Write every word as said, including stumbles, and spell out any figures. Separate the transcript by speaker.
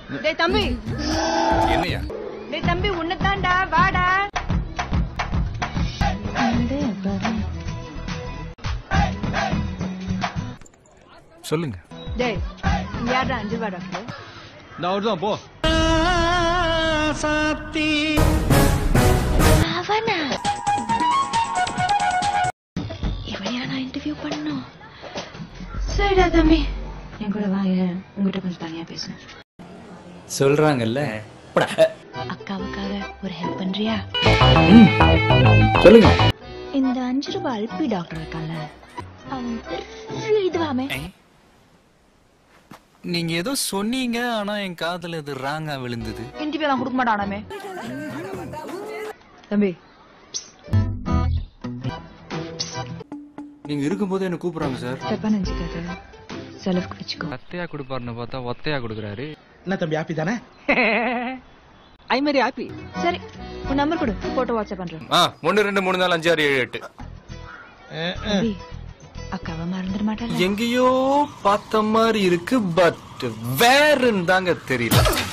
Speaker 1: டேய் தம்பி.
Speaker 2: என்னையா?
Speaker 1: டேய் தம்பி உன்னதான்டா வாடா.
Speaker 2: சொல்லுங்க.
Speaker 1: டேய் யாரா அஞ்சு ரூபாய் டாக்டர்?
Speaker 2: நான் அவர்தான் போ. சாத்தி.
Speaker 1: அவனா? இவனையா நான் இன்டர்வியூ பண்ணனும். சரிடா தம்பி. என் கூட வா, உங்ககிட்ட கொஞ்சம் தனியா பேசணும்.
Speaker 3: சொல்றாங்கல்ல.
Speaker 1: அக்காவுக்காக ஒரு ஹெல்ப் பண்றியா?
Speaker 3: சொல்லுங்க.
Speaker 1: இந்த அஞ்சு ரூபாய் அல்பி டாக்டர் இருக்கான்ல, அவன் பெரிய இதுவாமே.
Speaker 2: நீங்க ஏதோ சொன்னீங்க, ஆனா என் காதுல இது ராங்கா விழுந்தது.
Speaker 1: இன்டர்வியூ எல்லாம் கொடுக்க மாட்டானாமே. தம்பி
Speaker 2: நீங்க இருக்கும்போது என்ன கூப்பிடுறாங்க சார்.
Speaker 1: தப்பா நினைச்சுக்காத, செலவுக்கு வச்சுக்கோ.
Speaker 2: அத்தையா கொடுப்பாருன்னு பார்த்தா ஒத்தையா கொடுக்குறாரு.
Speaker 4: என்ன தம்பி ஹாப்பி தானே?
Speaker 2: ஐ மாதிரி ஹாப்பி.
Speaker 1: சரி உன் நம்பர் கொடு, போட்டோ வாட்ஸ்அப் பண்றேன்.
Speaker 2: ஆ ஒன்னு ரெண்டு மூணு நாலு அஞ்சு ஆறு ஏழு எட்டு.
Speaker 1: அக்காவை மறந்துட மாட்டேன்.
Speaker 2: எங்கேயோ பார்த்த மாதிரி இருக்கு, பட் வேறுன்னு தாங்க தெரியல.